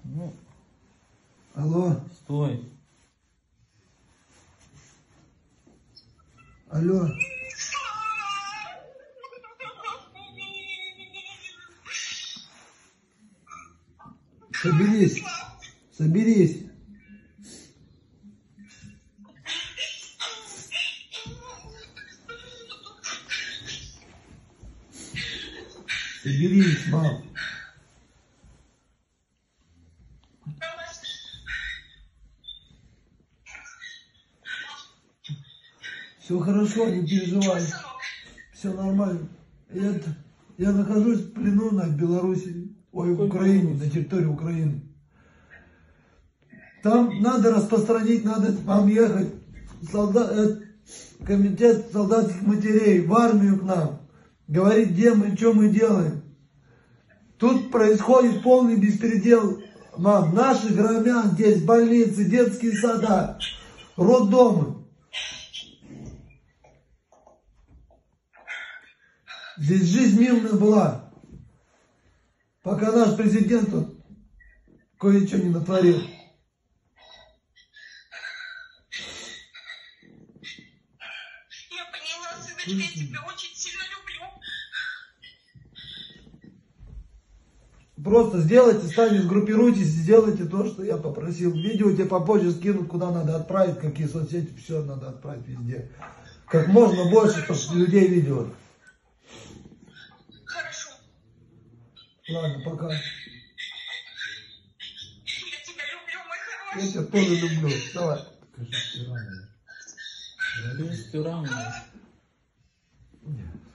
Ну, Алло. стой. Алло. Соберись. Соберись. Соберись, мам. Все хорошо, не переживай. Все нормально. Я нахожусь в плену на Беларуси, ой, в Украине, на территории Украины. Там надо распространить, надо вам ехать, комитет солдатских матерей, в армию к нам, говорить, где мы, что мы делаем. Тут происходит полный беспредел, мам. Наши громят здесь больницы, детские сада, роддомы. Здесь жизнь мирная была, пока наш президент тут кое-что не натворил. Я поняла, сыночка, я тебя очень сильно люблю. Просто сделайте, сами сгруппируйтесь, сделайте то, что я попросил. Видео тебе попозже скинут, куда надо отправить, какие соцсети, все надо отправить везде. Как можно больше, чтобы людей видело. Хорошо. Ладно, пока. Я тебя люблю, мой хороший. Я тебя тоже люблю. Давай. Скажи, ты раненый. Ты раненый.